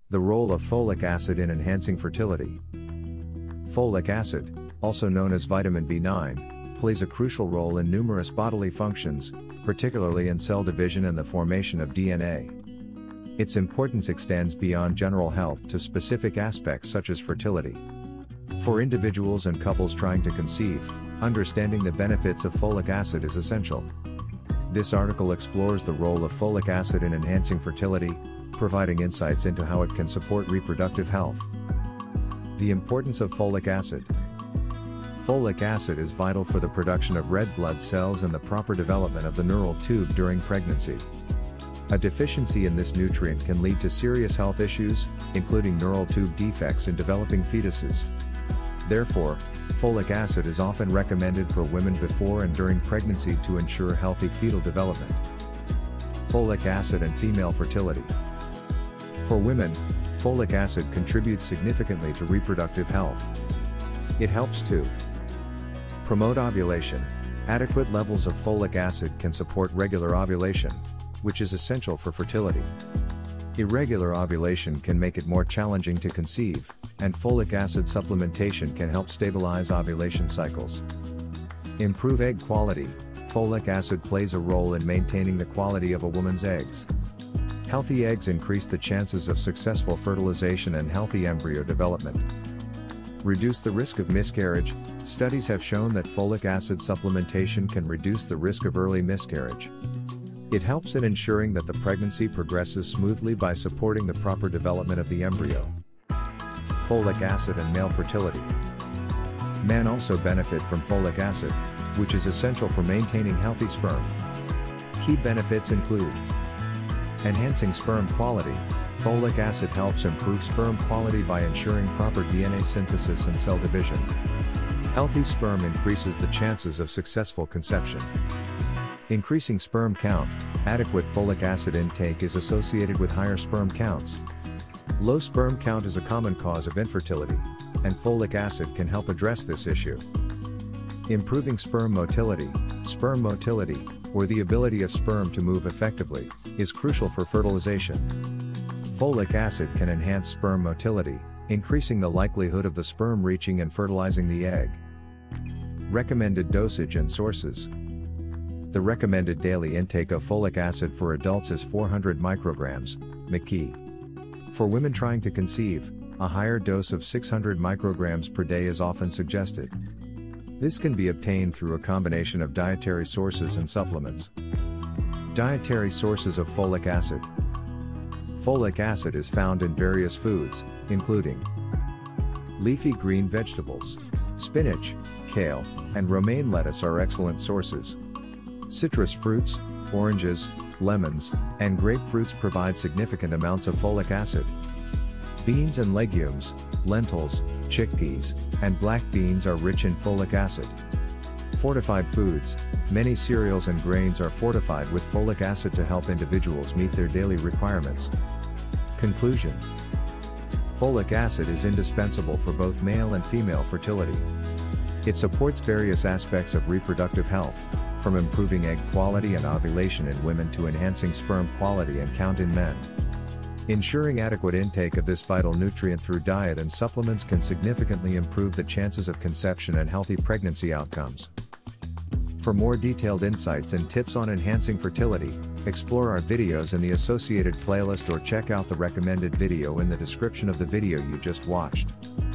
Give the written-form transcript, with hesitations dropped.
The role of folic acid in enhancing fertility. Folic acid, also known as vitamin B9, plays a crucial role in numerous bodily functions, particularly in cell division and the formation of DNA. Its importance extends beyond general health to specific aspects such as fertility. For individuals and couples trying to conceive, understanding the benefits of folic acid is essential. This article explores the role of folic acid in enhancing fertility, providing insights into how it can support reproductive health. The importance of folic acid. Folic acid is vital for the production of red blood cells and the proper development of the neural tube during pregnancy. A deficiency in this nutrient can lead to serious health issues, including neural tube defects in developing fetuses. Therefore, folic acid is often recommended for women before and during pregnancy to ensure healthy fetal development. Folic acid and female fertility. For women, folic acid contributes significantly to reproductive health. It helps to promote ovulation. Adequate levels of folic acid can support regular ovulation, which is essential for fertility. Irregular ovulation can make it more challenging to conceive, and folic acid supplementation can help stabilize ovulation cycles. Improve egg quality. Folic acid plays a role in maintaining the quality of a woman's eggs. Healthy eggs increase the chances of successful fertilization and healthy embryo development. Reduce the risk of miscarriage. Studies have shown that folic acid supplementation can reduce the risk of early miscarriage. It helps in ensuring that the pregnancy progresses smoothly by supporting the proper development of the embryo. Folic acid and male fertility. Men also benefit from folic acid, which is essential for maintaining healthy sperm. Key benefits include enhancing sperm quality. Folic acid helps improve sperm quality by ensuring proper DNA synthesis and cell division. Healthy sperm increases the chances of successful conception. Increasing sperm count. Adequate folic acid intake is associated with higher sperm counts. Low sperm count is a common cause of infertility, and folic acid can help address this issue. Improving sperm motility. Sperm motility, or the ability of sperm to move effectively, is crucial for fertilization. Folic acid can enhance sperm motility, increasing the likelihood of the sperm reaching and fertilizing the egg. Recommended dosage and sources. The recommended daily intake of folic acid for adults is 400 micrograms, McKee. For women trying to conceive, a higher dose of 600 micrograms per day is often suggested. This can be obtained through a combination of dietary sources and supplements. Dietary sources of folic acid. Folic acid is found in various foods, including leafy green vegetables. Spinach, kale, and romaine lettuce are excellent sources. Citrus fruits, oranges, lemons, and grapefruits provide significant amounts of folic acid. Beans and legumes, lentils, chickpeas, and black beans are rich in folic acid. Fortified foods. Many cereals and grains are fortified with folic acid to help individuals meet their daily requirements. Conclusion. Folic acid is indispensable for both male and female fertility. It supports various aspects of reproductive health, from improving egg quality and ovulation in women to enhancing sperm quality and count in men. Ensuring adequate intake of this vital nutrient through diet and supplements can significantly improve the chances of conception and healthy pregnancy outcomes. For more detailed insights and tips on enhancing fertility, explore our videos in the associated playlist or check out the recommended video in the description of the video you just watched.